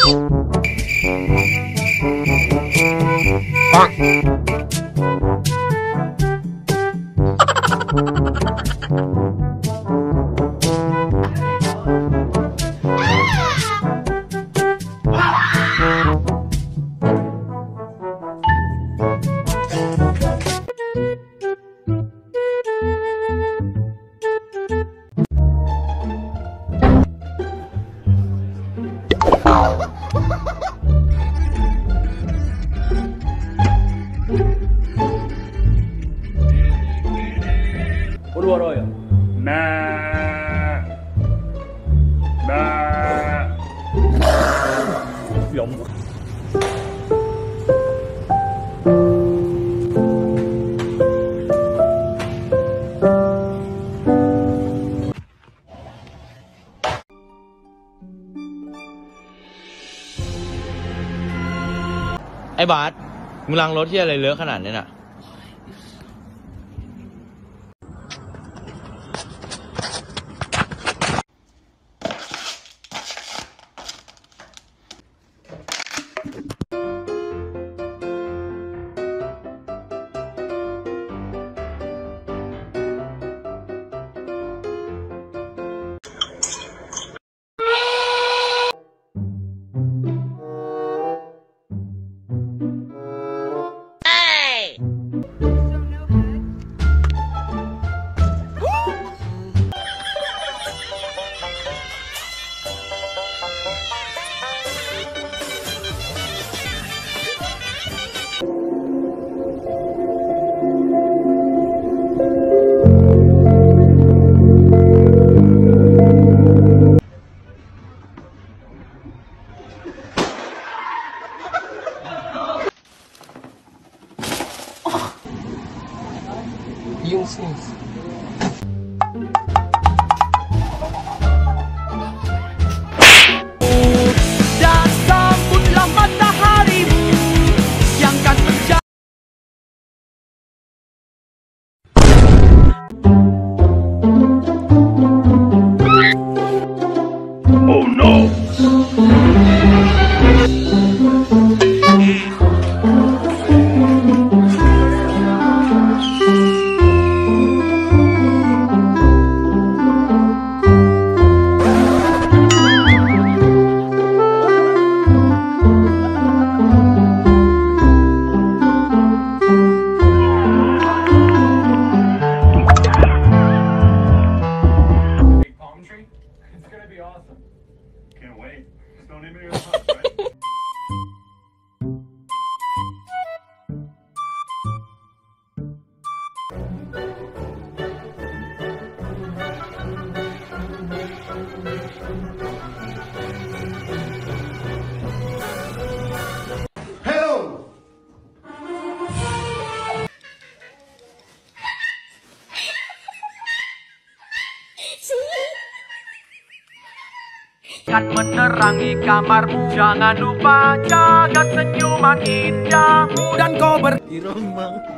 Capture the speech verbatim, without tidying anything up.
Waduh ya. Nah. Nah. Ya ampun. ไอ้บาสมึงล้างรถที่อะไรเลอะขนาดนี้น่ะ Yung sis. Dan sambutlah mataharimu yang kan menjadi. Oh no. It's gonna be awesome. Can't wait. Just don't name it your house, right? Akan menerangi kamarmu. Jangan lupa jaga senyuman indahmu. Dan kau ber... di rumah